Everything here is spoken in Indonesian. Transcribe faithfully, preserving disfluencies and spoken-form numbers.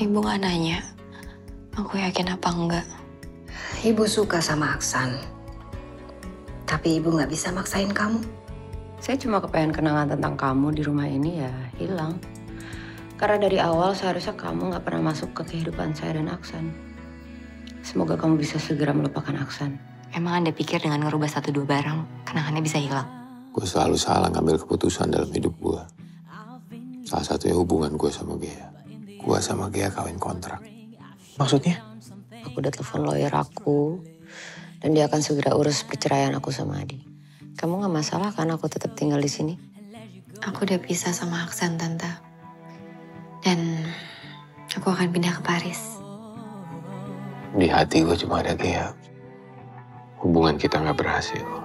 Ibu gak nanya, aku yakin apa enggak. Ibu suka sama Aksan. Tapi ibu gak bisa maksain kamu. Saya cuma kepengen kenangan tentang kamu di rumah ini ya hilang. Karena dari awal seharusnya kamu gak pernah masuk ke kehidupan saya dan Aksan. Semoga kamu bisa segera melupakan Aksan. Emang Anda pikir dengan ngerubah satu dua barang, kenangannya bisa hilang? Gue selalu salah ngambil keputusan dalam hidup gue. Salah satunya hubungan gue sama Gea. Gue sama Gea kawin kontrak. Maksudnya? Aku udah telepon lawyer aku. Dan dia akan segera urus perceraian aku sama Adi. Kamu gak masalah kan aku tetap tinggal di sini? Aku udah pisah sama Aksan, Tante. Dan aku akan pindah ke Paris. Di hati gue cuma ada Gea. Hubungan kita gak berhasil.